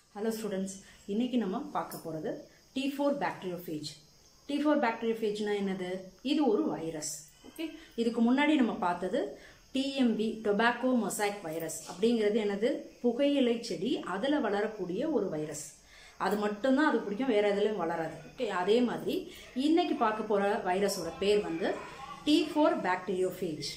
Hello students, இன்னைக்கு நம்ம பார்க்க போறது T4 bacteriophage. T4 bacteriophage னா என்னது? இது ஒரு வைரஸ். ஓகே, இதுக்கு முன்னாடி நம்ம பார்த்தது TMV tobacco mosaic virus அப்படிங்கிறது என்னது? புகையிலை செடி அதுல வளரக்கூடிய ஒரு வைரஸ். அது மட்டும் தான் அது பிடிக்கும், வேற எதுலயும் வளராது. ஓகே, அதே மாதிரி இன்னைக்கு பார்க்க போற வைரஸோட பேர் வந்து T4 bacteriophage.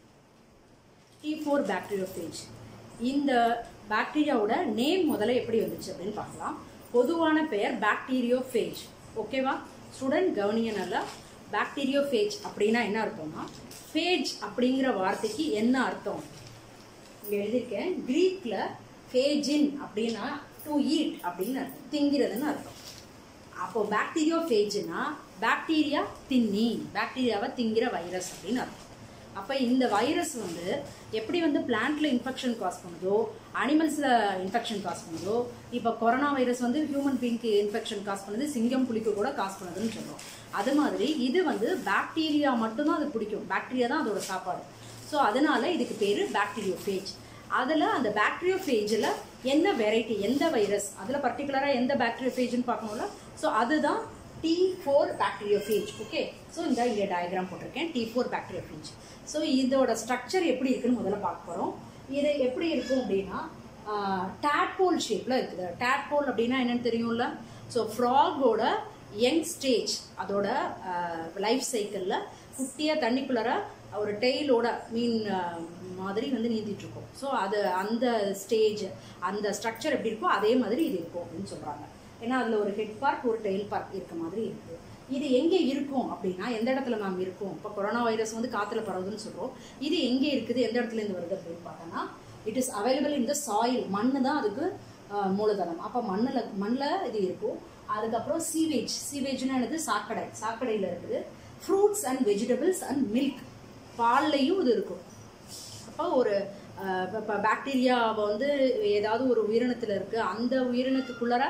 T4 bacteriophage. இந்த பாக்டீரியாவோட நேம் முதல்ல எப்படி வந்துச்சு அப்படின்னு பார்க்கலாம். பொதுவான பெயர் பாக்டீரியோஃபேஜ். ஓகேவா ஸ்டூடெண்ட், கவனிங்க நல்லா. பாக்டீரியோஃபேஜ் அப்படின்னா என்ன அர்த்தம்னா, ஃபேஜ் அப்படிங்கிற வார்த்தைக்கு என்ன அர்த்தம் இங்க எழுதியிருக்கேன். கிரீக்ல ஃபேஜின் அப்படின்னா டு ஈட் அப்படின்னு அர்த்தம், திங்கிறதுன்னு அர்த்தம். அப்போ பாக்டீரியோஃபேஜ்னா பாக்டீரியா தின்னி, பாக்டீரியாவை திங்கிற வைரஸ் அப்படின்னு அர்த்தம். அப்போ இந்த வைரஸ் வந்து எப்படி வந்து பிளான்ட்ல இன்ஃபெக்ஷன் காஸ் பண்ணுதோ, அனிமல்ஸ்ல இன்ஃபெக்ஷன் காஸ் பண்ணுதோ, இப்போ கொரோனா வைரஸ் வந்து ஹியூமன் பீயிங்க்கு இன்ஃபெக்ஷன் காஸ் பண்ணுது, சிங்கம் புலிக்கு கூட காஸ் பண்ணுதுன்னு சொல்றோம். அது மாதிரி இது வந்து பாக்டீரியா மட்டும்தான் அது பிடிக்கும், பாக்டீரியா தான் அதோட சாப்பாடு. ஸோ அதனால இதுக்கு பேரு பாக்டீரியோஃபேஜ். அதில் அந்த பாக்டீரியோஃபேஜில் என்ன வெரைட்டி, எந்த வைரஸ், அதில் பர்டிகுலராக எந்த பாக்டீரியோஃபேஜ்னு பார்க்கணும்ல. ஸோ அதுதான் T4 bacteriophage. ஓகே, ஸோ இந்த இங்கே டயக்ராம் போட்டிருக்கேன், T4 bacteriophage. ஸோ இதோட ஸ்ட்ரக்சர் எப்படி இருக்குன்னு முதல்ல பார்க்க போகிறோம். இது எப்படி இருக்கும் அப்படின்னா டேட்போல் ஷேப்பில் இருக்குது. டேட்போல் அப்படின்னா என்னன்னு தெரியும்ல. ஸோ ஃப்ராகோட யங் ஸ்டேஜ், அதோட லைஃப் சைக்கிளில் குட்டியாக தண்ணிக்குள்ளார ஒரு டெய்லோட மீன் மாதிரி வந்து நீந்திட்டு இருக்கும். ஸோ அது அந்த ஸ்டேஜ், அந்த ஸ்ட்ரக்சர் எப்படி இருக்கோ அதே மாதிரி இது இருக்கும் அப்படின்னு சொல்கிறாங்க. ஏன்னா அதில் ஒரு ஹெட் பார்ட் ஒரு டெயில் பார்ட் இருக்க மாதிரி இருக்குது. இது எங்கே இருக்கும் அப்படின்னா, எந்த இடத்துல நாம் இருக்கும், இப்போ கொரோனா வைரஸ் வந்து காற்றுல பரவுதுன்னு சொல்கிறோம். இது எங்கே இருக்குது, எந்த இடத்துல இருந்து வருது அப்படின்னு பார்த்தோன்னா, it is available in the soil. மண்ணு தான் அதுக்கு மூலதனம். அப்போ மண்ணில் இது இருக்கும். அதுக்கப்புறம் சீவேஜ், சீவேஜ்னா என்னது, சாக்கடை, சாக்கடையில் இருக்குது. Fruits and vegetables and milk, பால்லையும் இது இருக்கும். அப்போ ஒரு இப்போ பாக்டீரியாவை வந்து ஏதாவது ஒரு உயிரினத்தில் இருக்குது, அந்த உயிரினத்துக்குள்ளார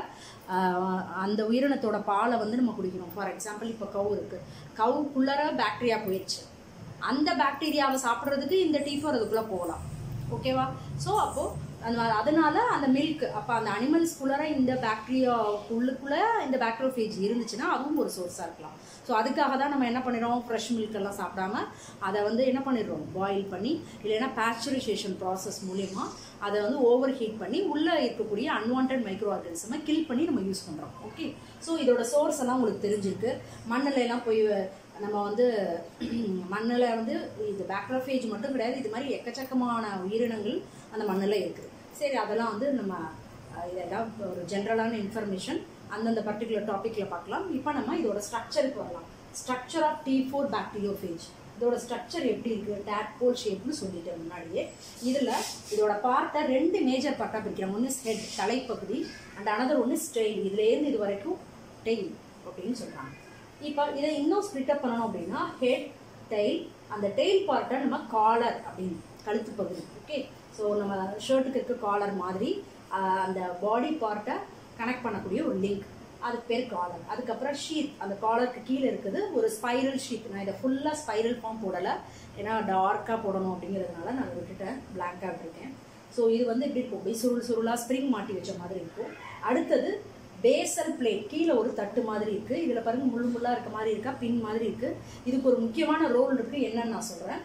அந்த உயிரினத்தோட பாலை வந்து நம்ம குடிக்கணும். ஃபார் எக்ஸாம்பிள் இப்போ கவு இருக்குது, கவுக்குள்ளார பாக்டீரியா போயிடுச்சு, அந்த பாக்டீரியாவை சாப்பிட்றதுக்கு இந்த T4 அதுக்குள்ளே போகலாம். ஓகேவா. ஸோ அப்போது அதனால அந்த மில்க், அப்போ அந்த அனிமல்ஸ்குள்ளார இந்த பாக்டீரியா உள்ளுக்குள்ளே இந்த பாக்டீரியோஃபேஜ் இருந்துச்சுன்னா அதுவும் ஒரு சோர்ஸாக இருக்கலாம். ஸோ அதுக்காக தான் நம்ம என்ன பண்ணிடுறோம், ஃப்ரெஷ் மில்க் எல்லாம் சாப்பிடாம அதை வந்து என்ன பண்ணிடுறோம், பாயில் பண்ணி, இல்லைன்னா பாஸ்சரைசேஷன் ப்ராசஸ் மூலயமா அதை வந்து ஓவர் ஹீட் பண்ணி உள்ளே இருக்கக்கூடிய அன்வான்ட் மைக்ரோ ஆர்கானிசமை கில் பண்ணி நம்ம யூஸ் பண்ணுறோம். ஓகே, ஸோ இதோட சோர்ஸ் எல்லாம் உங்களுக்கு தெரிஞ்சிருக்கு. மண்ணில் எல்லாம் போய் நம்ம வந்து மண்ணில் வந்து இது பாக்டீரியோஃபேஜ் மட்டும் கிடையாது, இது மாதிரி எக்கச்சக்கமான உயிரினங்கள் அந்த மண்ணில் இருக்குது. சரி, அதெல்லாம் வந்து நம்ம இதெல்லாம் ஒரு ஜென்ரலான இன்ஃபர்மேஷன் அந்தந்த பர்டிகுலர் டாப்பிக்கில் பார்க்கலாம். இப்போ நம்ம இதோட ஸ்ட்ரக்சருக்கு வரலாம். Structure of T4 bacteriophage. இதோட ஸ்ட்ரக்சர் எப்படி இருக்குது, டேட்போல் ஷேப்னு சொல்லிட்டேன் முன்னாடியே. இதில் இதோட பார்ட்டை ரெண்டு மேஜர் பார்ட்டாக பிரிக்கிறோம். ஒன்று ஹெட், தலைப்பகுதி, அண்ட் அனதர் ஒன்று ஸ்டெயில். இதுலேருந்து இது வரைக்கும் டெயில் அப்படின்னு சொல்கிறாங்க. இப்போ இதை இன்னும் ஸ்ப்ளிட்டப் பண்ணணும் அப்படின்னா ஹெட், டெயில், அந்த டெயில் பார்ட்டை நம்ம காலர் அப்படின்னு, கழுத்து பகுதி. ஓகே, ஸோ நம்ம ஷர்ட்டுக்கு இருக்க காலர் மாதிரி அந்த பாடி பார்ட்டை கனெக்ட் பண்ணக்கூடிய ஒரு லிங்க், அதுக்கு பேர் காலர். அதுக்கப்புறம் ஷீத், அந்த காலருக்கு கீழே இருக்குது ஒரு ஸ்பைரல் ஷீத். நான் இதை ஃபுல்லாக ஸ்பைரல் ஃபார்ம் போடலை, ஏன்னா டார்க்காக போடணும் அப்படிங்கிறதுனால நான் விட்டுட்டேன், பிளாங்காக விட்டுருக்கேன். ஸோ இது வந்து எப்படி இருக்கும், இப்படி சுருள் சுருளாக ஸ்ப்ரிங் மாட்டி வச்ச மாதிரி இருக்கும். அடுத்தது பேசல் பிளேட், கீழே ஒரு தட்டு மாதிரி இருக்குது. இதில் பாருங்க முள்ளு முள்ளாக இருக்க மாதிரி இருக்கா, பின் மாதிரி இருக்குது. இதுக்கு ஒரு முக்கியமான ரோல் இருக்குது, என்னன்னு நான் சொல்கிறேன்.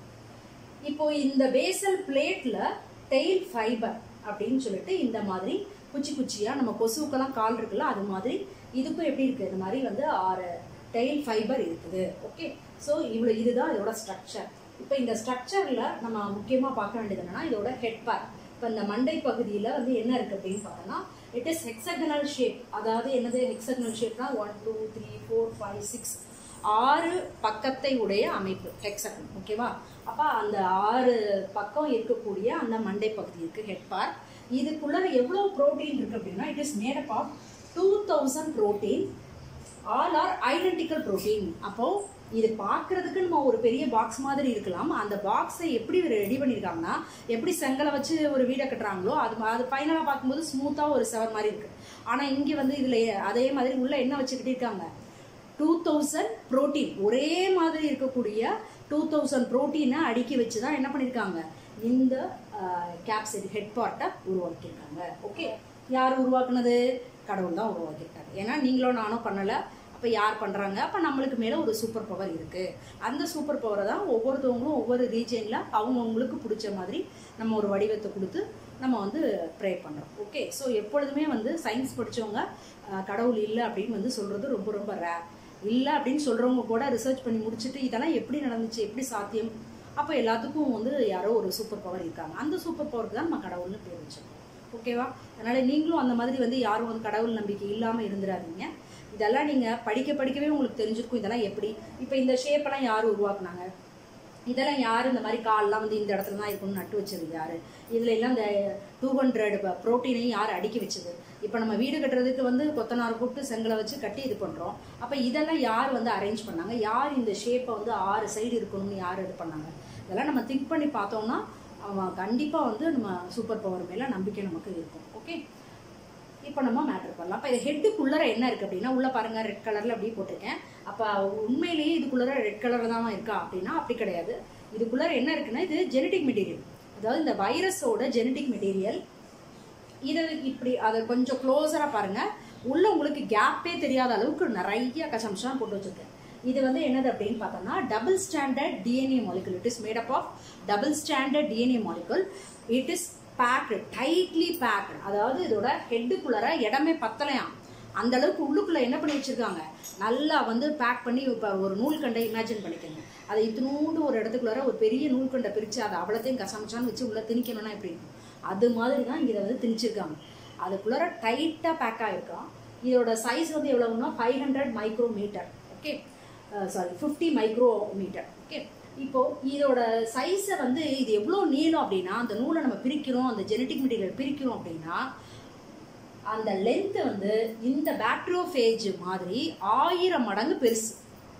இப்போ இந்த பேசல் பிளேட்டில் டெயில் ஃபைபர் அப்படின்னு சொல்லிட்டு இந்த மாதிரி குச்சி குச்சியாக, நம்ம கொசுக்கெல்லாம் கால் இருக்குல்ல அது மாதிரி இதுக்கும் எப்படி இருக்குது, இந்த மாதிரி வந்து 6 டெயில் ஃபைபர் இருக்குது. ஓகே, ஸோ இதுதான் இதோட ஸ்ட்ரக்சர். இப்போ இந்த ஸ்ட்ரக்சரில் நம்ம முக்கியமாக பார்க்க வேண்டியது என்னன்னா, இதோட ஹெட் பார்ட். இப்போ இந்த மண்டை பகுதியில் வந்து என்ன இருக்குது அப்படின்னு பார்த்தோன்னா, இட் இஸ் ஹெக்ஸகனல் ஷேப். அதாவது என்னது ஹெக்ஸகனல் ஷேப்னா 1 2 3 4 5 6 6 பக்கத்தை உடைய அமைப்பு ஹெக்ஸகன். ஓகேவா. அப்போ அந்த 6 பக்கம் இருக்கக்கூடிய அந்த மண்டை பகுதி இருக்குது ஹெட் பார்ட். இதுக்குள்ள எவ்வளோ ப்ரோட்டீன் இருக்குது அப்படின்னா, it is made up of 2000 protein, all are identical protein. அப்போது இது பார்க்கறதுக்கு நம்ம ஒரு பெரிய பாக்ஸ் மாதிரி இருக்கலாம். அந்த பாக்ஸை எப்படி ரெடி பண்ணியிருக்காங்கன்னா, எப்படி செங்கலை வச்சு ஒரு வீடை கட்டுறாங்களோ அது ஃபைனலாக பார்க்கும்போது ஸ்மூத்தாக ஒரு செவர் மாதிரி இருக்குது. ஆனால் இங்கே வந்து இதில் அதே மாதிரி உள்ள என்ன வச்சுக்கிட்டு இருக்காங்க, 2000 புரோட்டீன், ஒரே மாதிரி இருக்கக்கூடிய 2000 புரோட்டீனை அடுக்கி வச்சு தான் என்ன பண்ணியிருக்காங்க, இந்த கேப்சிட் ஹெட் பார்ட்டை உருவாக்கியிருக்காங்க. ஓகே, யார் உருவாக்குனது? கடவுள் தான் உருவாக்கியிருக்காரு. ஏன்னா நீங்களோ நானோ பண்ணலை, அப்போ யார் பண்ணுறாங்க? அப்போ நம்மளுக்கு மேலே ஒரு சூப்பர் பவர் இருக்குது. அந்த சூப்பர் பவரை தான் ஒவ்வொருத்தவங்களும் ஒவ்வொரு ரீஜனில் அவங்கவுங்களுக்கு பிடிச்ச மாதிரி நம்ம ஒரு வடிவத்தை கொடுத்து நம்ம வந்து ப்ரே பண்ணுறோம். ஓகே, ஸோ எப்பொழுதுமே வந்து சயின்ஸ் படித்தவங்க கடவுள் இல்லை அப்படின்னு வந்து சொல்கிறது ரொம்ப ரொம்ப ரேர். இல்லை அப்படின்னு சொல்கிறவங்க கூட ரிசர்ச் பண்ணி முடிச்சுட்டு இதெல்லாம் எப்படி நடந்துச்சு, எப்படி சாத்தியம், அப்போ எல்லாத்துக்கும் வந்து யாரோ ஒரு சூப்பர் பவர் இருக்காங்க. அந்த சூப்பர் பவருக்கு தான் நம்ம கடவுள்னு பேர் வச்சோம். ஓகேவா? அதனால் நீங்களும் அந்த மாதிரி வந்து யாரும் வந்து கடவுள் நம்பிக்கை இல்லாமல் இருந்துடாதீங்க. இதெல்லாம் நீங்கள் படிக்கவே உங்களுக்கு தெரிஞ்சிருக்கும். இதெல்லாம் எப்படி, இப்போ இந்த ஷேப்பெல்லாம் யார் உருவாக்குனாங்க, இதெல்லாம் யார் இந்த மாதிரி கால்லாம் வந்து இந்த இடத்துல தான் இருக்கணும்னு நட்டு வச்சது யார், இதில் எல்லாம் இந்த 200 ப்ரோட்டீனையும் யார் அடுக்கி வச்சது. இப்போ நம்ம வீடு கட்டுறதுக்கு வந்து கொத்தனார் கூப்பிட்டு செங்கலை வச்சு கட்டி இது பண்ணுறோம். அப்போ இதெல்லாம் யார் வந்து அரேஞ்ச் பண்ணாங்க, யார் இந்த ஷேப்பை வந்து 6 சைடு இருக்கணும்னு யார் இது பண்ணாங்க, இதெல்லாம் நம்ம திங்க் பண்ணி பார்த்தோம்னா கண்டிப்பாக வந்து நம்ம சூப்பர் பவர் மேலே நம்பிக்கை நமக்கு இருக்கும். ஓகே, இப்போ நம்ம மேட்டர் பண்ணலாம். அப்போ இது ஹெட்டுக்குள்ளே என்ன இருக்குது அப்படின்னா, உள்ளே பாருங்கள் ரெட் கலரில் அப்படியே போட்டிருக்கேன். அப்போ உண்மையிலேயே இதுக்குள்ளே ரெட் கலர் தான் இருக்கா அப்படின்னா அப்படி கிடையாது. இதுக்குள்ளே என்ன இருக்குன்னா, இது ஜெனட்டிக் மெட்டீரியல், அதாவது இந்த வைரஸோட ஜெனட்டிக் மெட்டீரியல். இது இப்படி அதை கொஞ்சம் க்ளோஸராக பாருங்கள். உள்ள உங்களுக்கு கேப்பே தெரியாத அளவுக்கு நிறைய கசம்சம் போட்டு வச்சுருக்கேன். இது வந்து என்னது அப்படின்னு பார்த்தோம்னா double standard DNA molecule. It is made up of double standard DNA molecule. It is packed, tightly packed. அதாவது இதோட ஹெட்டுக்குள்ளார இடமே பத்தலையாம், அந்த அளவுக்கு உள்ளுக்குள்ள என்ன பண்ணி வச்சிருக்காங்க, நல்லா வந்து பேக் பண்ணி. இப்போ ஒரு நூல்கண்டை இமேஜின் பண்ணிக்கோங்க, அதை இத்தினூண்டு ஒரு இடத்துக்குள்ளார ஒரு பெரிய நூல்கண்டை பிரித்து அதை அவ்வளோத்தையும் கசமிச்சான்னு வச்சு உள்ள திணிக்கணும்னா எப்படி இருக்கும், அது மாதிரி தான் இதை வந்து திணிச்சிருக்காங்க. அதுக்குள்ளார டைட்டாக பேக் ஆகிருக்கான். இதோட சைஸ் வந்து எவ்வளவுன்னா 500 micrometer. Okay, sorry 50 micrometer. Okay, இப்போ இதோட சைஸை வந்து இது எவ்வளோ நீளம் அப்படின்னா, அந்த நூலை நம்ம பிரிக்கிறோம், அந்த ஜெனட்டிக் மெட்டீரியல் பிரிக்கிறோம் அப்படின்னா அந்த லென்த் வந்து இந்த பாக்டீரியோஃபேஜ் மாதிரி 1000 மடங்கு பெருசு.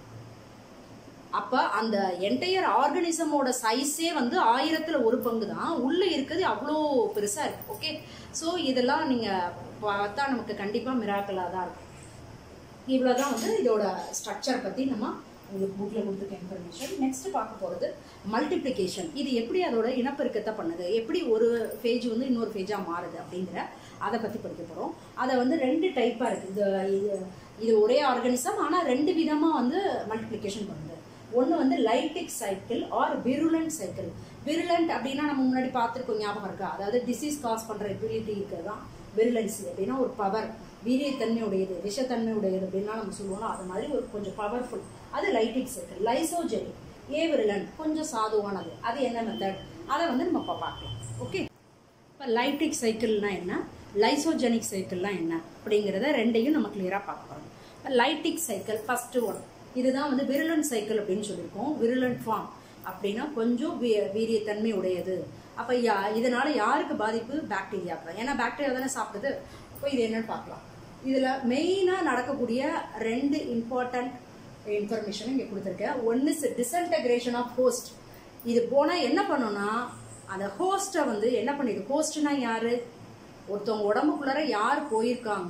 அப்போ அந்த என்டையர் ஆர்கனிசமோட சைஸே வந்து 1000ல் 1 பங்கு தான் உள்ள இருக்குது, அவ்வளோ பெருசாக இருக்கு. ஓகே, ஸோ இதெல்லாம் நீங்கள் பார்த்தா நமக்கு கண்டிப்பாக மிராக்கலாக தான் இருக்கும். இவ்வளோதான் வந்து இதோட ஸ்ட்ரக்சர் பற்றி நம்ம உங்களுக்கு புக்கில் கொடுத்துருக்க இன்ஃபர்மேஷன். நெக்ஸ்ட் பார்க்க போகிறது மல்டிப்ளிகேஷன். இது எப்படி அதோட இனப்பெருக்கத்தை பண்ணுது, எப்படி ஒரு ஃபேஜ் வந்து இன்னொரு ஃபேஜாக மாறுது அப்படிங்கிற அதை பற்றி படிக்க போகிறோம். அதை வந்து 2 டைப்பாக இருக்குது. இது ஒரே ஆர்கானிசம், ஆனால் 2 விதமாக வந்து மல்டிப்ளிகேஷன் பண்ணுது. ஒன்று வந்து lytic cycle or virulent cycle. Virulent அப்படின்னா நம்ம முன்னாடி பார்த்துருக்கோம், ஞாபகம் இருக்கா? அதாவது டிசீஸ் காஸ் பண்ணுற எபிலிட்டி இருக்கிறது தான் விருலன்சி. அப்படின்னா ஒரு பவர், வீரியத்தன்மை உடையது, விஷத்தன்மை உடையது அப்படின்னா நம்ம சொல்லுவோம். அது மாதிரி ஒரு கொஞ்சம் பவர்ஃபுல், அது லைட்டிக் சைக்கிள். லைசோஜெனிக் ஏவிருலண்ட் கொஞ்சம் சாதுவானது. அது என்ன மெத்தட், அதை வந்து நம்ம பார்க்கலாம். ஓகே, இப்போ லைட்டிக் சைக்கிள்னா என்ன, லைசோஜெனிக் சைக்கிள்னா என்ன அப்படிங்கிறத ரெண்டையும் நம்ம கிளியராக பார்க்க போகிறோம். லைட்டிக் சைக்கிள் ஃபர்ஸ்ட் ஒன், இதுதான் வந்து விருலண்ட் சைக்கிள் அப்படின்னு சொல்லியிருக்கோம். விருலண்ட் ஃபார்ம் அப்படின்னா கொஞ்சம் வீரியத்தன்மை உடையது. அப்போ இதனால யாருக்கு பாதிப்பு, பாக்டீரியாவுக்கு. ஏன்னா பாக்டீரியா தானே சாப்பிடுது. இப்போ இது என்னன்னு பார்க்கலாம். இதில் மெயினாக நடக்கக்கூடிய 2 இம்பார்ட்டன்ட் இன்ஃபர்மேஷன் இங்கே கொடுத்துருக்கேன். ஒன்று டிஸ்இன்டகிரேஷன் ஆஃப் ஹோஸ்ட். இது போனால் என்ன பண்ணோம்னா அந்த ஹோஸ்ட்டை வந்து என்ன பண்ணிடு, ஹோஸ்ட்னா யாரு, ஒருத்தவங்க உடம்புக்குள்ளார யார் போயிருக்காங்க,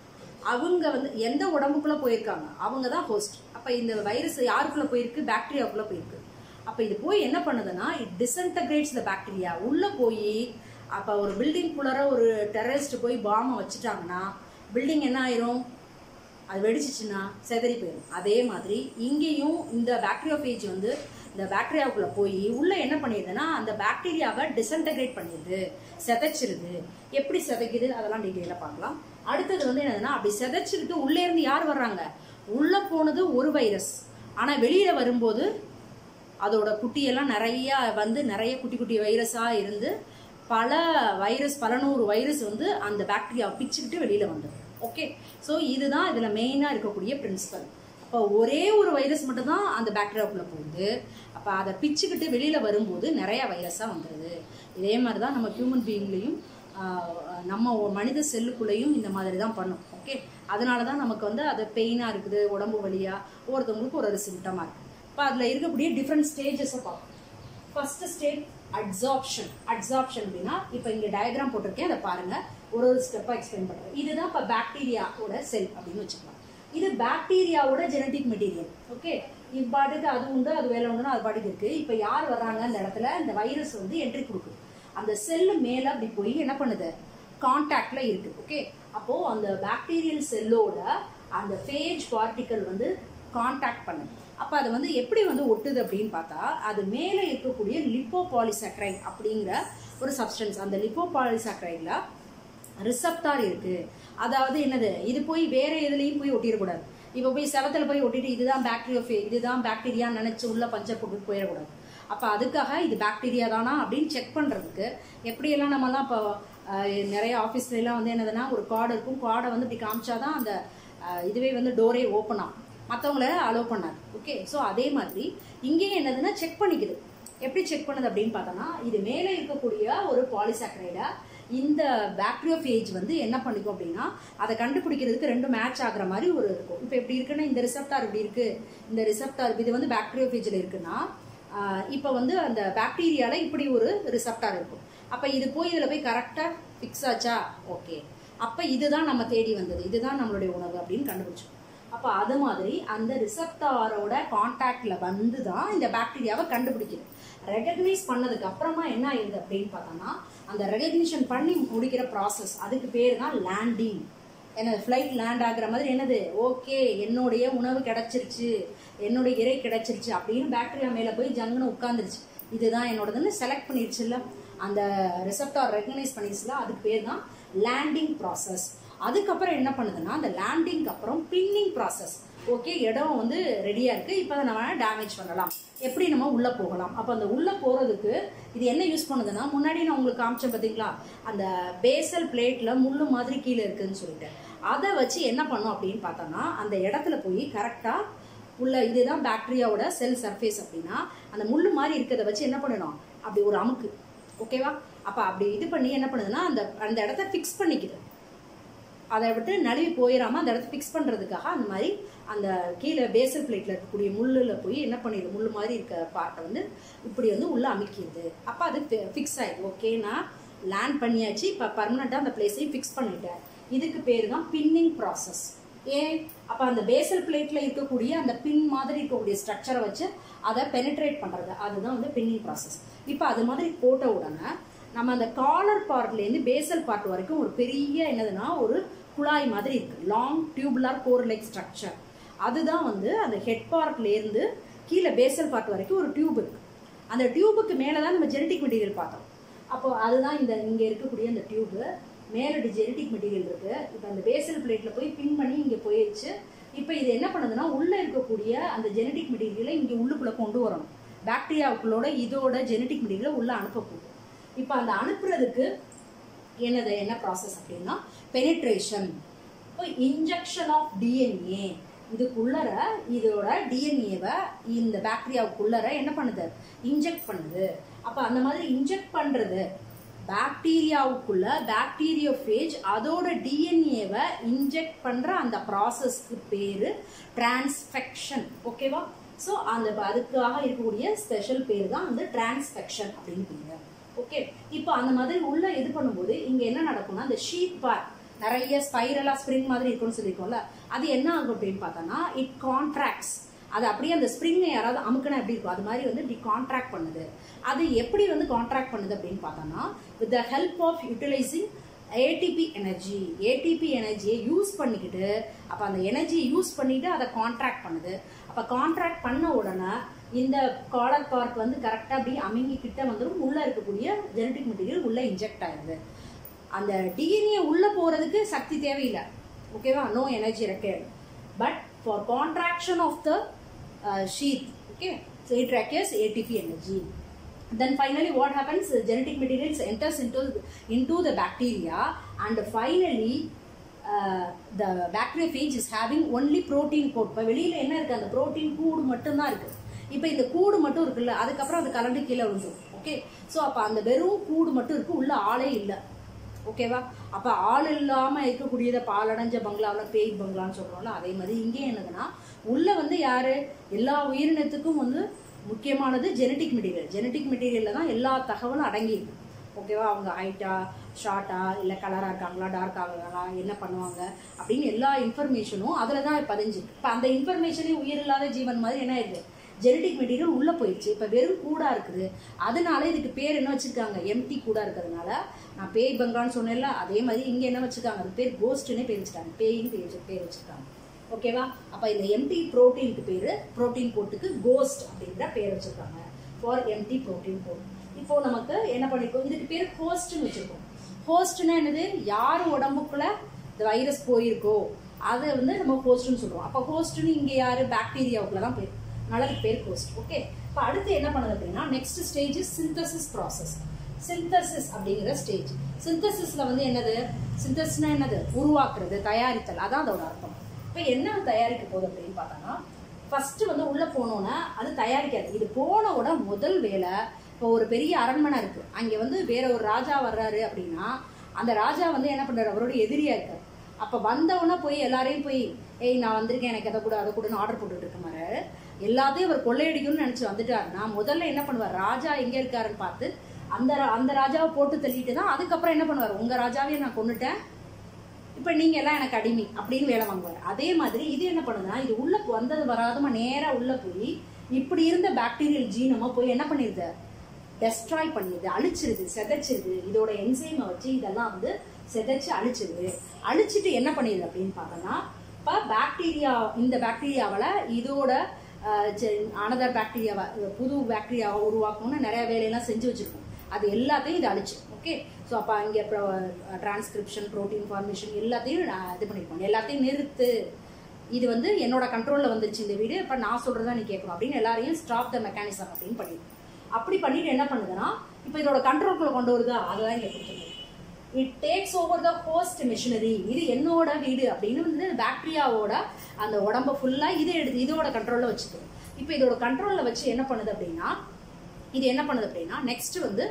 அவங்க வந்து எந்த உடம்புக்குள்ள போயிருக்காங்க அவங்க தான் ஹோஸ்ட். அப்போ இந்த வைரஸ் யாருக்குள்ள போயிருக்கு, பாக்டீரியாவுக்குள்ள போயிருக்கு. அப்போ இது போய் என்ன பண்ணுதுன்னா இட் டிஸ்இன்டகிரேட்ஸ் த பாக்டீரியா. உள்ளே போய் அப்போ ஒரு பில்டிங்குள்ளார ஒரு டெரரிஸ்ட் போய் பாம்பை வச்சுட்டாங்கன்னா பில்டிங் என்ன ஆயிரும், அது வெடிச்சிச்சுன்னா செதறி போயிடும். அதே மாதிரி இங்கேயும் இந்த பாக்டீரியோஃபேஜ் வந்து இந்த பாக்டீரியாவுக்குள்ள போய் உள்ள என்ன பண்ணிடுதுன்னா அந்த பாக்டீரியாவை டிஸ்இன்டகிரேட் பண்ணிடுது, செதைச்சிருது. எப்படி செதைக்குது அதெல்லாம் டீட்டெயிலாக பார்க்கலாம். அடுத்தது வந்து என்னதுன்னா அப்படி செதைச்சிக்கிட்டு உள்ளே இருந்து யார் வர்றாங்க, உள்ள போனது ஒரு வைரஸ், ஆனால் வெளியில வரும்போது அதோட குட்டியெல்லாம் நிறைய வந்து நிறைய குட்டி குட்டி வைரஸாக இருந்து பல வைரஸ், பல 100 வைரஸ் வந்து அந்த பாக்டீரியாவை பிச்சுக்கிட்டு வெளியில வந்தது. ஓகே, ஸோ இதுதான் இதில் மெயினாக இருக்கக்கூடிய பிரின்சிபல். அப்போ ஒரே ஒரு வைரஸ் மட்டும் தான் அந்த பாக்டீரியாவுக்குள்ள போகுது. அப்போ அதை பிச்சுக்கிட்டு வெளியில வரும்போது நிறைய வைரஸாக வந்துடுது. இதே மாதிரி தான் நம்ம ஹியூமன் பீயிங்லையும் நம்ம மனித செல்லுக்குள்ளேயும் இந்த மாதிரி தான் பண்ணும். ஓகே, அதனால தான் நமக்கு வந்து அது பெயினாக இருக்குது, உடம்பு வலியாக, ஒவ்வொருத்தவங்களுக்கு ஒரு சிம்டமாக இருக்குது. இப்போ அதில் இருக்கக்கூடிய டிஃப்ரெண்ட் ஸ்டேஜஸை பார்ப்போம். First stage adsorption. அட்சார்ப்ஷன் அப்படின்னா இப்போ இங்கே டயக்ராம் போட்டிருக்கேன், அதை பாருங்க, ஒரு ஸ்டெப்பாக எக்ஸ்பிளைன் பண்ணுறேன். இதுதான் இப்போ பாக்டீரியாவோட செல் அப்படின்னு வச்சுக்கலாம். இது பாக்டீரியாவோட ஜெனட்டிக் மெட்டீரியல். ஓகே, இது பாட்டுக்கு அது உண்டு, அது வேலை உண்டுன்னு அது பாட்டுக்கு இருக்கு. இப்போ யார் வர்றாங்க அந்த இடத்துல, இந்த வைரஸ் வந்து என்ட்ரி கொடுக்குது. அந்த செல்லு மேல அப்படி போய் என்ன பண்ணுது, கான்டாக்ட்ல இருக்கு. ஓகே, அப்போ அந்த பாக்டீரியல் செல்லோட அந்த ஃபேஜ் பார்ட்டிகல் வந்து கான்டாக்ட் பண்ணுது. அப்ப அது வந்து எப்படி வந்து ஒட்டுது அப்படின்னு பார்த்தா, அது மேல இருக்கக்கூடிய லிப்போபாலிசாக்கரைட் அப்படிங்கிற ஒரு சப்ஸ்டன்ஸ், அந்த லிப்போபாலிசாக்கரைட்ல ரிசப்டார் இருக்கு. அதாவது என்னது, இது போய் வேற எதுலையும் போய் ஒட்டிடக்கூடாது. இப்போ போய் செவத்துல போய் ஒட்டிட்டு இதுதான் பாக்டீரியோஃபேஜ், இதுதான் பாக்டீரியா நினைச்சு உள்ள பஞ்சை போட்டு போயிடக்கூடாது. அப்ப அதுக்காக இது பாக்டீரியா தானா அப்படின்னு செக் பண்றதுக்கு எப்படியெல்லாம் நம்மலாம் இப்போ நிறைய ஆஃபீஸ்ல எல்லாம் வந்து என்னதுன்னா ஒரு கார்டு இருக்கும், கார்டை வந்து இப்படி காமிச்சாதான் அந்த இதுவே வந்து டோரே ஓப்பன் ஆகும், மற்றவங்கள அலோவ் பண்ணாது. ஓகே, ஸோ அதே மாதிரி இங்கேயும் என்னதுன்னா செக் பண்ணிக்குது. எப்படி செக் பண்ணுது அப்படின்னு பார்த்தோம்னா, இது மேலே இருக்கக்கூடிய ஒரு பாலிசாக்கரைடை இந்த பாக்டீரியோஃபேஜ் வந்து என்ன பண்ணிக்கும் அப்படின்னா, அதை கண்டுபிடிக்கிறதுக்கு ரெண்டு மேட்ச் ஆகுற மாதிரி ஒரு இருக்கும். இப்போ எப்படி இருக்குன்னா, இந்த ரிசப்டார் இப்படி இருக்கு, இந்த ரிசப்டார் இது வந்து பாக்டீரியோஃபேஜில் இருக்குன்னா, இப்போ வந்து அந்த பாக்டீரியால இப்படி ஒரு ரிசப்டார் இருக்கும். அப்போ இது போய் இதில் போய் கரெக்டாக ஃபிக்ஸ் ஆச்சா, ஓகே, அப்போ இதுதான் நம்ம தேடி வந்தது, இதுதான் நம்மளுடைய உணவு அப்படின்னு கண்டுபிடிச்சோம். அப்போ அது மாதிரி அந்த ரிசப்டாரோட கான்டாக்ட்ல வந்து தான் இந்த பாக்டீரியாவை கண்டுபிடிக்குது. ரெகக்னைஸ் பண்ணதுக்கு அப்புறமா என்ன ஆயிடுது அப்படின்னு பார்த்தோம்னா, அந்த ரெகக்னிஷன் பண்ணி முடிக்கிற ப்ராசஸ், அதுக்கு பேர் தான் லேண்டிங். என்னது, ஃப்ளைட் லேண்ட் ஆகுற மாதிரி என்னது, ஓகே என்னுடைய உணவு கிடைச்சிருச்சு, என்னுடைய இறை கிடைச்சிருச்சு அப்படின்னு பாக்டீரியா மேல போய் ஜங்குன்னு உட்காந்துருச்சு, இதுதான் என்னோடதுன்னு செலக்ட் பண்ணிடுச்சுல்ல, அந்த ரிசப்டார் ரெகக்னைஸ் பண்ணிடுச்சுல, அதுக்கு பேர் தான் லேண்டிங் ப்ராசஸ். அதுக்கப்புறம் என்ன பண்ணுதுன்னா, அந்த லேண்டிங்க்கு அப்புறம் பின்னிங் ப்ராசஸ். ஓகே, இடம் வந்து ரெடியா இருக்கு, இப்போ நம்ம டேமேஜ் பண்ணலாம், எப்படி நம்ம உள்ள போகலாம். அப்போ அந்த உள்ள போறதுக்கு இது என்ன யூஸ் பண்ணுதுன்னா, முன்னாடி நான் உங்களுக்கு காமிச்சேன் பார்த்தீங்களா, அந்த பேசல் பிளேட்ல முள்ளு மாதிரி கீழே இருக்குன்னு சொல்லிட்டு, அதை வச்சு என்ன பண்ணும் அப்படின்னு பார்த்தோம்னா, அந்த இடத்துல போய் கரெக்டா உள்ள, இதுதான் பாக்டீரியாவோட செல் சர்ஃபேஸ் அப்படின்னா, அந்த முள்ளு மாதிரி இருக்கிறத வச்சு என்ன பண்ணணும், அப்படி ஒரு அமுக்கு. ஓகேவா, அப்ப அப்படி இது பண்ணி என்ன பண்ணுதுன்னா, அந்த அந்த இடத்த ஃபிக்ஸ் பண்ணிக்குது, அதை விட்டு நழுவி போயிடாம அந்த இடத்த ஃபிக்ஸ் பண்றதுக்காக அந்த மாதிரி அந்த கீழே பேசல் பிளேட்ல இருக்கக்கூடிய முள்ளுல போய் என்ன பண்ணிடுது, முள்ளு மாதிரி இருக்க பார்ட்டை வந்து இப்படி வந்து உள்ள அமைக்கிது. அப்ப அது ஃபிக்ஸ் ஆயிடுது. ஓகே, நான் லேண்ட் பண்ணியாச்சு, இப்ப பர்மனண்டா அந்த பிளேஸையும் ஃபிக்ஸ் பண்ணிட்டேன். இதுக்கு பேரு தான் பின்னிங் ப்ராசஸ். ஏன், அப்ப அந்த பேசல் பிளேட்ல இருக்கக்கூடிய அந்த பின் மாதிரி இருக்கக்கூடிய ஸ்ட்ரக்சரை வச்சு அதை பெனிட்ரேட் பண்றது, அதுதான் வந்து பின்னிங் ப்ராசஸ். இப்ப அது மாதிரி போட்ட உடனே நம்ம அந்த காலர் பார்ட்லேருந்து பேசல் பார்ட் வரைக்கும் ஒரு பெரிய என்னதுன்னா ஒரு குழாய் மாதிரி இருக்கு, long tubular core like structure. அதுதான் வந்து அந்த ஹெட் பார்ட்லேருந்து கீழே பேசல் பார்ட் வரைக்கும் ஒரு டியூப் இருக்கு. அந்த டியூபுக்கு மேலே தான் நம்ம ஜெனட்டிக் மெட்டீரியல் பார்த்தோம். அப்போ அதுதான் இந்த இங்கே இருக்கக்கூடிய அந்த டியூபு, மேலே ஜெனட்டிக் மெட்டீரியல் இருக்கு. இப்போ அந்த பேசல் பிளேட்ல போய் பின் பண்ணி இங்கே போயிடுச்சு. இப்போ இது என்ன பண்ணுதுன்னா, உள்ள இருக்கக்கூடிய அந்த ஜெனட்டிக் மெட்டீரியலை இங்கே உள்ளுக்குள்ள கொண்டு வரணும். பாக்டீரியாவுக்குள்ளோட இதோட ஜெனட்டிக் மெட்டீரியலை உள்ள அனுப்பக்கூடும். இப்போ அந்த அனுப்புறதுக்கு என்ன ப்ராசஸ் அப்படின்னா பெனிட்ரேஷன். இப்போ இன்ஜெக்ஷன் ஆஃப் டிஎன்ஏ, இதுக்குள்ளர இதோட டிஎன்ஏவை இந்த பாக்டீரியாவுக்குள்ளர என்ன பண்ணுது, இன்ஜெக்ட் பண்ணுது. அப்போ அந்த மாதிரி இன்ஜெக்ட் பண்றது பாக்டீரியாவுக்குள்ள பாக்டீரியோஃபேஜ் அதோட டிஎன்ஏவை இன்ஜெக்ட் பண்ற அந்த ப்ராசஸ்க்கு பேரு டிரான்ஸ்ஃபெக்ஷன். ஓகேவா, ஸோ அந்த அதுக்காக இருக்கக்கூடிய ஸ்பெஷல் பேர் தான் வந்து டிரான்ஸ்ஃபெக்ஷன் அப்படின்னு பேரு. ஓகே, இப்போ அந்த மாதிரி உள்ள இது பண்ணும்போது இங்க என்ன நடக்கும்னா, அந்த ஷீட் பார்ட் நிறைய ஸ்பைரலா ஸ்ப்ரிங் மாதிரி இருக்கும்னு சொல்லியிருக்கோம்ல, அது என்ன ஆகும் அப்படின்னு பார்த்தோம்னா, இட் கான்ட்ராக்ட்ஸ். அது அப்படியே அந்த ஸ்ப்ரிங்கை யாராவது அமுக்கினா எப்படி இருக்கும், அது மாதிரி வந்து இப்படி கான்ட்ராக்ட் பண்ணுது. அது எப்படி வந்து கான்ட்ராக்ட் பண்ணுது அப்படின்னு பார்த்தோம்னா, with the help of utilising ATP energy. ATP எனர்ஜியை யூஸ் பண்ணிக்கிட்டு, அப்போ அந்த எனர்ஜியை யூஸ் பண்ணிட்டு அதை கான்ட்ராக்ட் பண்ணுது. அப்போ கான்ட்ராக்ட் பண்ண உடனே இந்த காலர் பார்ட் வந்து கரெக்டாக அப்படி அமுங்கி கிட்ட வந்துடும், உள்ள இருக்கக்கூடிய ஜெனட்டிக் மெட்டீரியல் உள்ள இன்ஜெக்ட் ஆயிடுது. அந்த டிஎன்ஏ உள்ள போறதுக்கு சக்தி தேவையில்லை. ஓகேவா, no energy required, but for contraction of the sheath, okay, so it requires ATP energy. Then finally what happens, genetic materials enters into the bacteria, and finally the bacteriophage is having only protein coat. இப்போ வெளியில என்ன இருக்கு, அந்த protein கூடு மட்டும் தான் இருக்கு. இப்போ இந்த கூடு மட்டும் இருக்குல்ல, அதுக்கப்புறம் அது கலந்து கீழே விழுந்துடும். ஓகே, ஸோ அப்போ அந்த வெறும் கூடு மட்டும் இருக்கு, உள்ள ஆளே இல்லை. ஓகேவா, அப்போ ஆள் இல்லாமல் இருக்கக்கூடியதை பாலடைஞ்ச பங்களாவில் பேய் பங்களான்னு சொல்கிறோம்ல, அதே மாதிரி இங்கே என்னதுன்னா, உள்ள வந்து யாரு, எல்லா உயிரினத்துக்கும் வந்து முக்கியமானது ஜெனட்டிக் மெட்டீரியல். ஜெனட்டிக் மெட்டீரியலில் தான் எல்லா தகவலும் அடங்கியிருக்கு. ஓகேவா, அவங்க ஹைட்டா ஷார்ட்டா இல்லை கலராக இருக்காங்களா டார்க் ஆகுறாங்களா என்ன பண்ணுவாங்க அப்படின்னு எல்லா இன்ஃபர்மேஷனும் அதில் தான் பதிஞ்சிருக்கு. இப்போ அந்த இன்ஃபர்மேஷனே உயிர் இல்லாத ஜீவன் மாதிரி என்ன ஆயிடுது, ஜெனடிக் மெட்டீரியல் உள்ள போயிடுச்சு, இப்ப வெறும் கூடா இருக்குது. அதனால இதுக்கு பேர் என்ன வச்சிருக்காங்க, எம்டி கூடா இருக்கிறதுனால. நான் பேய் பங்கான்னு சொன்னேன்ல, அதே மாதிரி இங்க என்ன வச்சிருக்காங்க, அது பேர் கோஸ்ட்னே பேர் வச்சிருக்காங்க, பேயின் பேர் வச்சிருக்காங்க. ஓகேவா? அப்ப இந்த எம்டி புரோட்டீனுக்கு பேரு, புரோட்டீன் கோட்டுக்கு கோஸ்ட் அப்படின்ற பேர் வச்சிருக்காங்க, ஃபார் எம்டி புரோட்டீன் கோட். இப்போ நமக்கு என்ன பண்ணிருக்கோம், இதுக்கு பேர் ஹோஸ்ட்னு வச்சிருக்கோம். ஹோஸ்ட்னா என்னது, யார் உடம்புக்குள்ள இந்த வைரஸ் போயிருக்கோ அதை வந்து நம்ம ஹோஸ்ட்னு சொல்றோம். அப்ப ஹோஸ்ட்னு இங்க யாரு, பாக்டீரியாவுக்குள்ள தான் போயிருக்கு, அதனால இது பேர் ஹோஸ்ட். ஓகே, இப்போ அடுத்து என்ன பண்ணுது அப்படின்னா, next stage synthesis process. Synthesis அப்படிங்கிற ஸ்டேஜ். சிந்தசிஸ்ல வந்து என்னது, சிந்தசிஸ்னா என்னது, உருவாக்குறது, தயாரித்தல், அதான் அதோட அர்த்தம். இப்போ என்ன தயாரிக்க போகுது அப்படின்னு பார்த்தோம்னா, ஃபர்ஸ்ட் வந்து உள்ள போனோன்னா அது தயாரிக்காது. இது போனோட முதல் வேலை, இப்போ ஒரு பெரிய அரண்மனை இருக்கு, அங்க வந்து வேற ஒரு ராஜா வர்றாரு அப்படின்னா அந்த ராஜா வந்து என்ன பண்றாரு, அவரோட எதிரியா இருக்காரு. அப்ப வந்தவொன்னா போய் எல்லாரையும் போய், ஏய் நான் வந்திருக்கேன், எனக்கு அதை கூட அதை கூடன்னு ஆர்டர் போட்டுட்டு இருக்க மாதிரி எல்லாத்தையும் அவர் கொள்ளையடிக்கணும்னு நினைச்சு வந்துட்டாருன்னா முதல்ல என்ன பண்ணுவார், ராஜா எங்க இருக்காருன்னு பார்த்து அந்த ராஜாவை போட்டு தள்ளிட்டு தான் அதுக்கப்புறம் என்ன பண்ணுவார், உங்க ராஜாவையும் நான் கொண்டுட்டேன், இப்ப நீங்க எல்லாம் எனக்கு அடிமை அப்படின்னு வேலை வாங்குவார். அதே மாதிரி இது என்ன பண்ணுதுன்னா, இது உள்ள வந்தது வராதமா நேரா உள்ள போய் இப்படி இருந்த பாக்டீரியல் ஜீனமா போய் என்ன பண்ணிருது, டெஸ்ட்ராய் பண்ணிடுது, அழிச்சிருது, செதைச்சிருது. இதோட என்சைமை வச்சு இதெல்லாம் வந்து செதைச்சு அழிச்சிருது. அழிச்சிட்டு என்ன பண்ணிடுது அப்படின்னு பார்த்தோம்னா, இப்போ பாக்டீரியா, இந்த பாக்டீரியாவில் இதோட அனதர் பாக்டீரியாவை, புது பாக்டீரியாவை உருவாக்கணும்னு நிறைய வேலையெல்லாம் செஞ்சு வச்சிருக்கோம். அது எல்லாத்தையும் இது அழிச்சு. ஓகே, ஸோ அப்போ அங்கே டிரான்ஸ்கிரிப்ஷன், ப்ரோட்டீன் ஃபார்மேஷன் எல்லாத்தையும் இது பண்ணியிருக்கோம். எல்லாத்தையும் நிறுத்து, இது வந்து என்னோட கண்ட்ரோலில் வந்துருச்சு இந்த வீடு, இப்போ நான் சொல்றதா நீ கேட்கணும் அப்படின்னு எல்லாரையும் ஸ்டாப் த மெக்கானிசம் அப்படின்னு பண்ணிடுது. அப்படி பண்ணிட்டு என்ன பண்ணுதுன்னா, இப்போ இதோட கண்ட்ரோல்குள்ள கொண்டு வருதா, அதெல்லாம் இங்கே கொடுத்துருது. It takes over the host machinery. இது என்னோட வீடு அப்படின்னு வந்து பாக்டீரியாவோட அந்த உடம்ப ஃபுல்லா இது எடுத்து இதோட கண்ட்ரோல்ல வச்சுக்கணும். இப்போ இதோட கண்ட்ரோல்ல வச்சு என்ன பண்ணுது அப்படின்னா, இது என்ன பண்ணுது அப்படின்னா, நெக்ஸ்ட் வந்து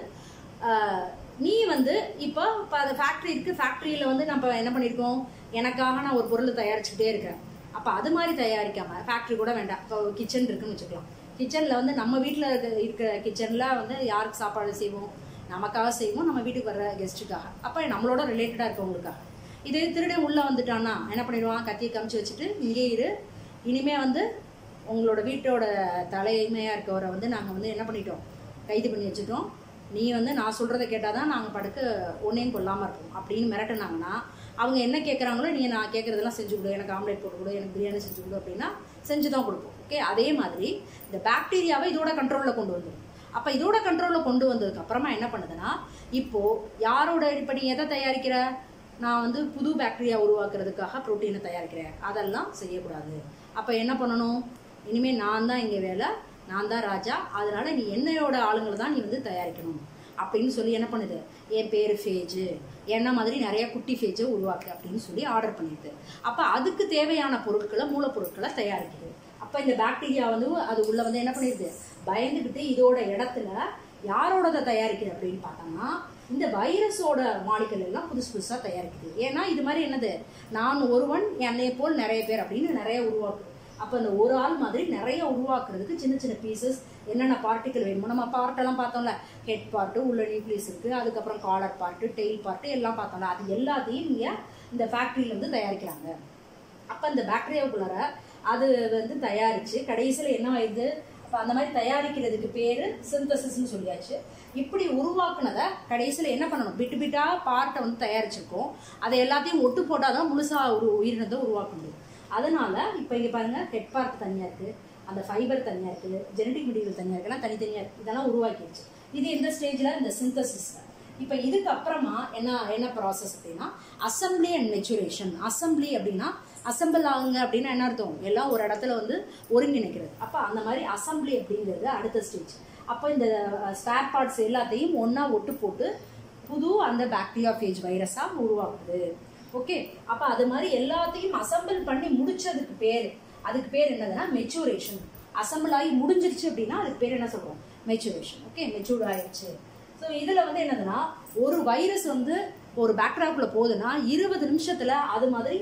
நீ வந்து இப்போ அது ஃபேக்டரி இருக்கு, ஃபேக்டரியில வந்து நம்ம என்ன பண்ணியிருக்கோம், எனக்காக நான் ஒரு பொருளை தயாரிச்சுக்கிட்டே இருக்கிறேன். அப்போ அது மாதிரி தயாரிக்காம, ஃபேக்டரி கூட வேண்டாம், இப்போ கிச்சன் இருக்குன்னு வச்சுக்கலாம். கிச்சனில் வந்து நம்ம வீட்டில் இருக்கிற கிச்சனில் வந்து யாருக்கு சாப்பாடு செய்வோம், நமக்காக செய்வோம், நம்ம வீட்டுக்கு வர்ற கெஸ்ட்டுக்காக, அப்போ நம்மளோட ரிலேட்டடாக இருக்கவங்களுக்காக. இது திருடன் உள்ளே வந்துட்டான்னா என்ன பண்ணிடுவான், கத்தியை காமிச்சு வச்சுட்டு இங்கே இரு, இனிமே வந்து உங்களோட வீட்டோட தலைமையாக இருக்கவரை வந்து நாங்கள் வந்து என்ன பண்ணிட்டோம், கைது பண்ணி வச்சுட்டோம், நீ வந்து நான் சொல்கிறத கேட்டால் தான் நாங்கள் படுக்க ஒன்றையும் கொல்லாமல் இருப்போம் அப்படின்னு மிரட்டினாங்கன்னா, அவங்க என்ன கேட்குறாங்களோ, நீ நான் கேட்குறதெல்லாம் செஞ்சு கொடு, எனக்கு ஆம்லேட் போட்டு கொடு, எனக்கு பிரியாணி செஞ்சு கொடு அப்படின்னா செஞ்சு தான் கொடுப்போம். ஓகே, அதே மாதிரி இந்த பாக்டீரியாவை இதோட கண்ட்ரோலில் கொண்டு வந்துடும். அப்போ இதோட கண்ட்ரோலில் கொண்டு வந்ததுக்கு அப்புறமா என்ன பண்ணுதுன்னா, இப்போது யாரோட இப்போ நீ எதை தயாரிக்கிற, நான் வந்து புது பாக்டீரியா உருவாக்குறதுக்காக ப்ரோட்டீனை தயாரிக்கிறேன், அதெல்லாம் செய்யக்கூடாது. அப்போ என்ன பண்ணணும், இனிமேல் நான் தான் இங்கே வேலை, நான் தான் ராஜா, அதனால நீ என்னையோட ஆளுங்களை தான் நீ வந்து தயாரிக்கணும் அப்படின்னு சொல்லி என்ன பண்ணுது, என் பேர் ஃபேஜு, என்ன மாதிரி நிறைய குட்டி ஃபேஜை உருவாக்கு அப்படின்னு சொல்லி ஆர்டர் பண்ணிடுது. அப்போ அதுக்கு தேவையான பொருட்களை, மூலப்பொருட்களை தயாரிக்குது. அப்போ இந்த பாக்டீரியா வந்து அது உள்ள வந்து என்ன பண்ணிடுது, பயந்துக்கிட்டு இதோட இடத்துல யாரோட தயாரிக்குது அப்படின்னு பார்த்தோம்னா, இந்த வைரஸோட மாலிகுல் எல்லாம் புதுசு புதுசாக தயாரிக்குது. ஏன்னா இது மாதிரி என்னது, நான் ஒருவன் என்னை போல் நிறைய பேர் அப்படின்னு நிறைய உருவாக்குது. அப்போ இந்த ஒரு ஆள் மாதிரி நிறைய உருவாக்குறதுக்கு சின்ன சின்ன பீசஸ், என்னென்ன பார்ட்டிக்கல் வேணுமோ, நம்ம பார்ட்டெல்லாம் பார்த்தோம்ல, ஹெட் பார்ட்டு, உள்ள நியூக்ளியஸ் இருக்குது, அதுக்கப்புறம் காலர் பார்ட்டு, டெயில் பார்ட்டு எல்லாம் பார்த்தோம்ல, அது எல்லாத்தையும் இங்கே இந்த ஃபேக்ட்ரியிலேருந்து தயாரிக்கிறாங்க. அப்போ இந்த பாக்டீரியாவுக்குள்ளார அது வந்து தயாரித்து கடைசியில் என்ன ஆயிடுது, அப்போ அந்த மாதிரி தயாரிக்கிறதுக்கு பேர் சிந்தசிஸ்ன்னு சொல்லியாச்சு. இப்படி உருவாக்குனதை கடைசியில் என்ன பண்ணணும், பிட்டு பிட்டாக பார்ட்டை வந்து தயாரிச்சிருக்கோம், அதை எல்லாத்தையும் ஒட்டு போட்டால் தான் முழுசாக ஒரு உயிரினத்தை உருவாக்க முடியும். அதனால இப்போ இங்கே பாருங்கள், ஹெட் பார்ட் தனியாக இருக்குது, அந்த ஃபைபர் தனியாக இருக்குது, ஜெனடிக் மெட்டீரியல் தனியாக இருக்குன்னா தனித்தனியாக இருக்குது, இதெல்லாம் உருவாக்கிடுச்சு. இது எந்த ஸ்டேஜில், இந்த சிந்தசிஸில். இப்போ இதுக்கு அப்புறமா என்ன ப்ராசஸ் அப்படின்னா, அசம்பிளி அண்ட் மெச்சுரேஷன். அசம்பிளி அப்படின்னா அசம்பிள் ஆகுங்க அப்படின்னா என்ன அர்த்தம், எல்லாம் ஒரு இடத்துல வந்து ஒருங்கிணைக்கிறது. அப்போ அந்த மாதிரி அசம்பிளி அப்படிங்கிறது அடுத்த ஸ்டேஜ். அப்போ இந்த ஸ்பேர் பார்ட்ஸ் எல்லாத்தையும் ஒன்றா ஒட்டு போட்டு புது அந்த பாக்டீரியா ஃபேஜ் வைரஸாக உருவாக்குது. ஓகே, அப்போ அது மாதிரி எல்லாத்தையும் அசம்பிள் பண்ணி முடிச்சதுக்கு பேர், அதுக்கு பேர் என்னதுன்னா மெச்சூரேஷன். அசம்பிள் ஆகி முடிஞ்சிருச்சு அப்படின்னா அதுக்கு பேர் என்ன சொல்கிறோம், மெச்சூரேஷன். ஓகே, மெச்சூர்ட் ஆயிடுச்சு. ஸோ இதில் வந்து என்னதுன்னா, ஒரு வைரஸ் வந்து ஒரு பாக்டீரியாவுக்குள்ள போகுதுன்னா 20 நிமிஷத்தில் அது மாதிரி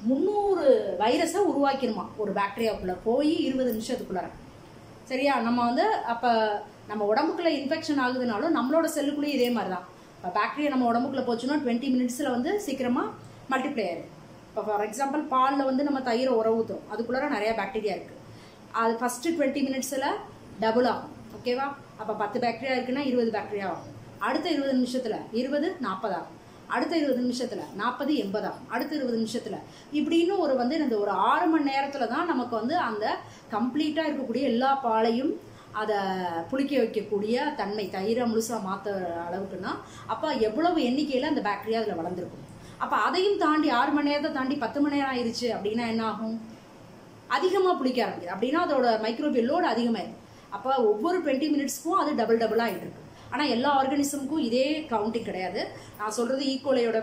300 வைரஸை உருவாக்கிடுமா ஒரு பாக்டீரியாவுக்குள்ள போய் 20 நிமிஷத்துக்குள்ளார. சரியா, நம்ம வந்து அப்போ நம்ம உடம்புக்குள்ள இன்ஃபெக்ஷன் ஆகுதுனாலும் நம்மளோட செல்லுக்குள்ளேயும் இதே மாதிரி தான். இப்போ பாக்டீரியா நம்ம உடம்புக்குள்ள போச்சுன்னா 20 மினிட்ஸில் வந்து சீக்கிரமாக மல்டிப்ளை ஆயிடும். இப்போ ஃபார் எக்ஸாம்பிள் பாலில் வந்து நம்ம தயிரை ஊற்றுறோம், அதுக்குள்ளார நிறைய பாக்டீரியா இருக்குது. அது ஃபர்ஸ்ட் 20 மினிட்ஸில் டபுள் ஆகும். ஓகேவா? அப்போ 10 பாக்டீரியா இருக்குன்னா 20 பாக்டீரியா ஆகும். அடுத்த 20 நிமிஷத்தில் 20 40 ஆகும். அடுத்த 20 நிமிஷத்தில் 40 80 ஆகும். அடுத்த 20 நிமிஷத்தில் இப்படின்னு ஒரு வந்து இந்த ஒரு 6 மணி நேரத்தில் தான் நமக்கு வந்து அந்த கம்ப்ளீட்டாக இருக்கக்கூடிய எல்லா பாலையும் அதை புளிக்க வைக்கக்கூடிய தன்மை, தயிரை முழுசாக மாற்ற அளவுக்குன்னா அப்போ எவ்வளவு எண்ணிக்கையில் அந்த பாக்டீரியா அதில் வளர்ந்துருக்கும். அப்போ அதையும் தாண்டி 6 மணி நேரத்தை தாண்டி 10 மணி நேரம் ஆயிடுச்சு அப்படின்னா என்ன ஆகும்? அதிகமாக புளிக்க ஆரம்பிக்குது. அப்படின்னா அதோட மைக்ரோபியல் லோடு அதிகமாயிடும். அப்போ ஒவ்வொரு 20 மினிட்ஸ்க்கும் அது டபுளாக ஆகிட்டு இருக்கு. ஆனால் எல்லா ஆர்கானிசமுக்கும் இதே கவுண்டிங் கிடையாது. நான் சொல்கிறது ஈகோலையோட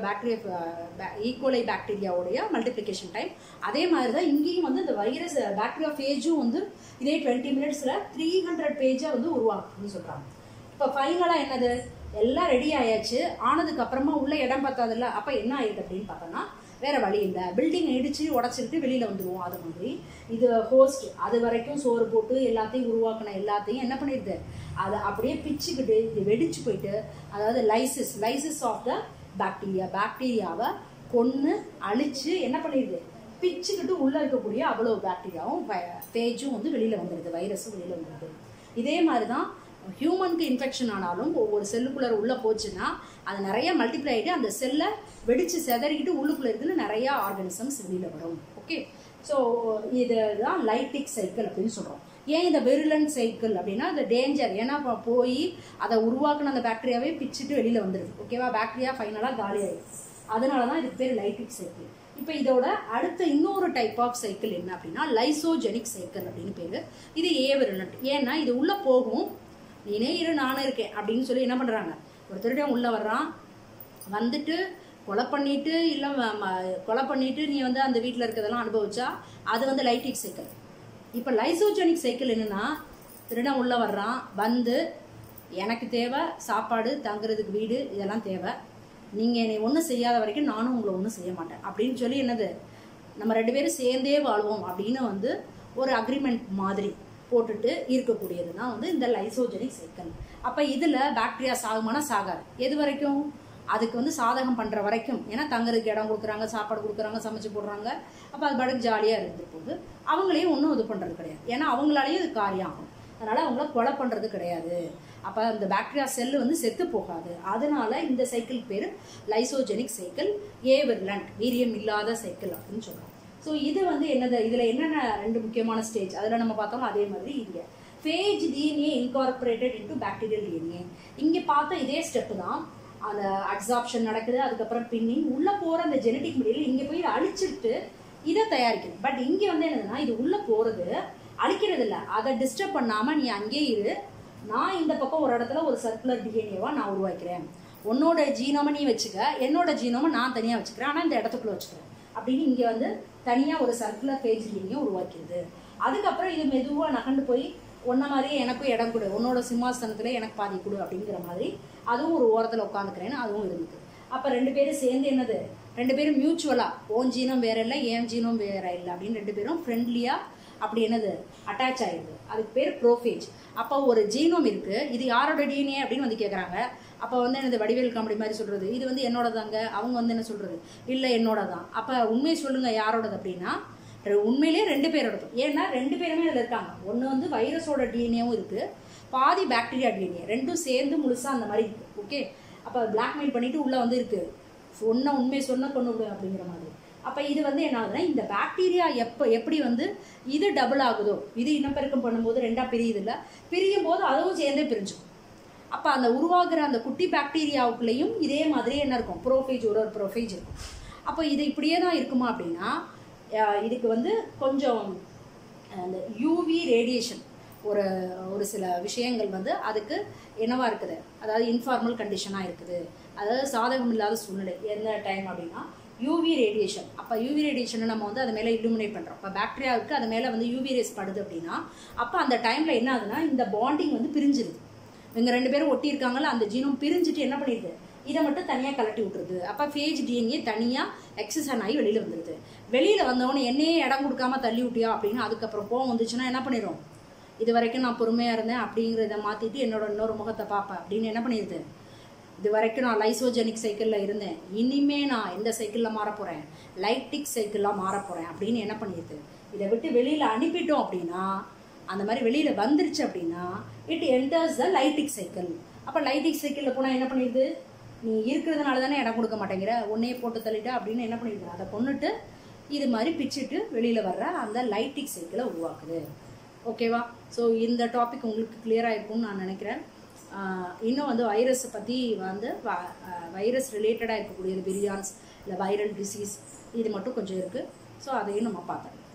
ஈகோலை பாக்டீரியாவுடைய மல்டிப்ளிகேஷன் டைம். அதே மாதிரி தான் இங்கேயும் வந்து இந்த வைரஸ் பாக்டீரியா பேஜும் வந்து இதே 20 மினிட்ஸில் 300 பேஜை வந்து உருவாக்குன்னு சொல்கிறாங்க. இப்போ ஃபைனலாக என்னது, எல்லாம் ரெடி ஆயாச்சு. ஆனதுக்கு அப்புறமா உள்ள இடம் பார்த்தாதில்ல, அப்போ என்ன ஆயிடுது அப்படின்னு பார்த்தோன்னா வேற வழி இல்லை, பில்டிங் இடிச்சு உடச்சிக்கிட்டு வெளியில் வந்துடுவோம். அது மாதிரி இது ஹோஸ்ட் அது வரைக்கும் சோறு போட்டு எல்லாத்தையும் உருவாக்கின எல்லாத்தையும் என்ன பண்ணிடுது, அதை அப்படியே பிச்சுக்கிட்டு இது வெடிச்சு போயிட்டு, அதாவது லைசிஸ் ஆஃப் த பாக்டீரியாவை கொன்று அழிச்சு என்ன பண்ணிடுது, பிச்சுக்கிட்டு உள்ள இருக்கக்கூடிய அவ்வளோ பாக்டீரியாவும் பேஜும் வந்து வெளியில் வந்துடுது, வைரஸும் வெளியில் வந்துடுது. இதே மாதிரி தான் ஹியூமனுக்கு இன்ஃபெக்ஷன் ஆனாலும் ஒவ்வொரு செல்லுக்குள்ளே உள்ளே போச்சுன்னா அது நிறைய மல்டிப்ளை ஆகிட்டு அந்த செல்லை வெடித்து செதறிக்கிட்டு உள்ளுக்குள்ளே இருக்குன்னு நிறைய ஆர்கானிசம்ஸ் வெளியில் வரும். ஓகே, ஸோ இதுதான் லைட்டிக் சைக்கிள் அப்படின்னு சொல்கிறோம். ஏன் இந்த வெருலன்ட் சைக்கிள் அப்படின்னா இந்த டேஞ்சர், ஏன்னா போய் அதை உருவாக்குன அந்த பாக்டீரியாவே பிச்சுட்டு வெளியில் வந்துடுது. ஓகேவா? பாக்டீரியா ஃபைனலாக காலியாகிடுது. அதனால தான் இதுக்கு பேர் லைட்டிக் சைக்கிள். இப்போ இதோட அடுத்த இன்னொரு டைப் ஆஃப் சைக்கிள் என்ன அப்படின்னா லைசோஜெனிக் சைக்கிள் அப்படின்னு பேர். இது ஏவெருலண்ட். ஏன்னா இது உள்ளே போகும், நீனே இரு நானும் இருக்கேன் அப்படின்னு சொல்லி என்ன பண்ணுறாங்க, ஒரு திருடன் உள்ளே வர்றான், வந்துட்டு கொலை பண்ணிட்டு இல்லை கொலை பண்ணிட்டு நீ வந்து அந்த வீட்டில் இருக்கிறதெல்லாம் அனுபவிச்சா அது வந்து லைட்டிக் சைக்கிள். இப்போ லைசோஜெனிக் சைக்கிள் என்னென்னா, திருடன் உள்ளே வர்றான், வந்து எனக்கு தேவை சாப்பாடு, தங்குறதுக்கு வீடு, இதெல்லாம் தேவை, நீங்கள் என்னை ஒன்றும் செய்யாத வரைக்கும் நானும் உங்களை ஒன்றும் செய்ய மாட்டேன் அப்படின்னு சொல்லி என்னது, நம்ம 2 பேரும் சேர்ந்தே வாழ்வோம் அப்படின்னு வந்து ஒரு அக்ரிமெண்ட் மாதிரி போட்டுட்டு இருக்கக்கூடியது தான் வந்து இந்த லைசோஜெனிக் சைக்கிள். அப்போ இதில் பாக்டீரியா சாகுமானா சாகாது. எது வரைக்கும்? அதுக்கு வந்து சாதகம் பண்ணுற வரைக்கும். ஏன்னா தங்குறதுக்கு இடம் கொடுக்குறாங்க, சாப்பாடு கொடுக்குறாங்க, சமைச்சு போடுறாங்க. அப்போ அது பாட்டுக்கு ஜாலியாக இருந்து போகுது. அவங்களையும் ஒன்றும் இது பண்ணுறது கிடையாது. ஏன்னா அவங்களாலேயும் இது காரியம் ஆகும். அதனால் அவங்கள கொலை பண்ணுறது கிடையாது. அப்போ அந்த பாக்டீரியா செல்லு வந்து செத்து போகாது. அதனால இந்த சைக்கிள் பேர் லைசோஜெனிக் சைக்கிள், ஏவெருலண்ட் வீரியம் இல்லாத சைக்கிள் அப்படின்னு சொல்கிறோம். ஸோ இது வந்து என்னது, இதில் என்னென்ன 2 முக்கியமான ஸ்டேஜ் அதில் நம்ம பார்த்தோம். அதே மாதிரி இங்கே phage DNA incorporated into bacterial DNA. இங்கே பார்த்த இதே ஸ்டெப்பு தான். அந்த அப்சார்ப்ஷன் நடக்குது, அதுக்கப்புறம் பின்னிங் உள்ளே போகிற அந்த ஜெனட்டிக் மெட்டீரியல் இங்கே போய் அழிச்சிட்டு இதை தயாரிக்குது. பட் இங்கே வந்து என்னதுன்னா, இது உள்ளே போகிறது அழிக்கிறது இல்லை, அதை டிஸ்டர்ப் பண்ணாமல் நீ அங்கேயே இரு, நான் இந்த பக்கம் ஒரு இடத்துல ஒரு சர்க்குலர் டிஎன்ஏவாக நான் உருவாக்கிறேன், உன்னோட ஜீனோமை நீ வச்சுக்க, என்னோட ஜீனோமை நான் தனியாக வச்சுக்கிறேன், ஆனால் இந்த இடத்துக்குள்ளே வச்சுக்கிறேன் அப்படின்னு இங்கே வந்து தனியாக ஒரு சர்க்குலர் பேஜ் டிஎன்ஏ உருவாக்கிடுது. அதுக்கப்புறம் இது மெதுவாக நகண்டு போய் ஒன்றை மாதிரியே எனக்கும் இடம் கொடு, உன்னோட சிம்மாசனத்தில் எனக்கு பாதி கொடு அப்படிங்கிற மாதிரி அதுவும் ஒரு ஓரத்தில் உட்காந்துக்கிறேன்னு அதுவும் இருந்தது. அப்போ 2 பேரும் சேர்ந்து என்னது, 2 பேரும் மியூச்சுவலாக ஓன் ஜீனம் வேற இல்லை, ஏன் ஜீனம் வேற இல்லை அப்படின்னு 2 பேரும் ஃப்ரெண்ட்லியாக அப்படி என்னது அட்டாச் ஆயிடுது. அதுக்கு பேர் ப்ரோஃபேஜ். அப்போ ஒரு ஜீனோம் இருக்குது, இது யாரோட டிஎன்ஏ அப்படின்னு வந்து கேட்குறாங்க. அப்போ வந்து என்னது வடிவேல் காமெடி மாதிரி சொல்கிறது, இது வந்து என்னோட தாங்க, அவங்க வந்து என்ன சொல்கிறது, இல்லை என்னோட தான். அப்போ உண்மையை சொல்லுங்கள் யாரோடது அப்படின்னா உண்மையிலேயே 2 பேரோடது. ஏன்னா 2 பேருமே அதில் இருக்காங்க. ஒன்று வந்து வைரஸோட டிஎன்ஏவும் இருக்குது, பாதி பாக்டீரியா டிஎன்ஏ, 2ம் சேர்ந்து முழுசாக அந்த மாதிரி இருக்குது. ஓகே, அப்போ பிளாக்மெயில் பண்ணிவிட்டு உள்ளே வந்து இருக்குது, உண்மையை சொன்னால் கொண்டு விடு அப்படிங்கிற மாதிரி. அப்போ இது வந்து என்ன ஆகுதுன்னா, இந்த பாக்டீரியா எப்படி வந்து இது டபுள் ஆகுதோ, இது இனப்பெருக்கம் பண்ணும்போது 2ஆக பிரியுது இல்லை, பிரியும் போது அதுவும் சேர்ந்தே பிரிஞ்சுக்கும். அப்போ அந்த உருவாகிற அந்த குட்டி பாக்டீரியாவுக்குள்ளேயும் இதே மாதிரி என்ன இருக்கும், ப்ரோஃபேஜ் ஒரு ப்ரோஃபேஜ் இருக்கும். அப்போ இது இப்படியே தான் இருக்குமா அப்படின்னா, இதுக்கு வந்து கொஞ்சம் அந்த யூவி ரேடியேஷன் ஒரு சில விஷயங்கள் வந்து அதுக்கு என்னவா இருக்குது, அதாவது இன்ஃபார்மல் கண்டிஷனாக இருக்குது, அதாவது சாதகம் இல்லாத சூழ்நிலை. எந்த டைம் அப்படின்னா யூவி ரேடியேஷன். அப்போ யூவி ரேடியேஷனை நம்ம வந்து அது மேலே இல்லுமினேட் பண்ணுறோம். இப்போ பாக்டீரியாவுக்கு அது மேலே வந்து யூவி ரேஸ் படுது அப்படின்னா அப்போ அந்த டைமில் என்ன ஆகுதுன்னா, இந்த பாண்டிங் வந்து பிரிஞ்சிருது. இவங்க 2 பேரும் ஒட்டி இருக்காங்கல்ல, அந்த ஜீனோம் பிரிஞ்சுட்டு என்ன பண்ணிடுது, இதை மட்டும் தனியாக கலட்டி விட்டுருது. அப்போ ஃபேஜ் டிஎன்ஏ தனியாக எக்ஸசன் ஆகி வெளியில் வந்துடுது. வெளியில் வந்தவொடனே என்னையே இடம் கொடுக்காம தள்ளி விட்டியா அப்படின்னு அதுக்கப்புறம் கோவம் வந்துச்சுன்னா என்ன பண்ணிடும், இது வரைக்கும் நான் பொறுமையாக இருந்தேன் அப்படிங்கிறத மாற்றிட்டு என்னோட இன்னொரு முகத்தை பார்ப்பேன் அப்படின்னு என்ன பண்ணிடுது, இது வரைக்கும் நான் லைசோஜெனிக் சைக்கிளில் இருந்தேன், இனிமே நான் எந்த சைக்கிளில் மாற போகிறேன், லைட்டிக் சைக்கிளாக மாற போகிறேன் அப்படின்னு என்ன பண்ணிடுது. இதை விட்டு வெளியில் அனுப்பிட்டோம் அப்படின்னா அந்த மாதிரி வெளியில் வந்துருச்சு அப்படின்னா it enters the lytic cycle. அப்போ லைட்டிக் சைக்கிளில் போனால் என்ன பண்ணிடுது, நீ இருக்கிறதுனால தானே இடம் கொடுக்க மாட்டேங்கிற, ஒன்னே போட்டு தள்ளிட்டா அப்படின்னு என்ன பண்ணிடுது, அதை கொண்டுட்டு இது மாதிரி பிச்சுட்டு வெளியில் வர்ற அந்த லைட்டிக் சைக்கிளை உருவாக்குது. ஓகேவா? ஸோ இந்த டாபிக் உங்களுக்கு கிளியராக இருக்கும்னு நான் நினைக்கிறேன். இன்னும் வந்து வைரஸை பற்றி வந்து வைரஸ் ரிலேட்டடாக இருக்கக்கூடியது விரியான்ஸ் இல்லை வைரல் டிசீஸ் இது மட்டும் கொஞ்சம் இருக்குது. ஸோ அதையும் நம்ம பார்த்தோம்.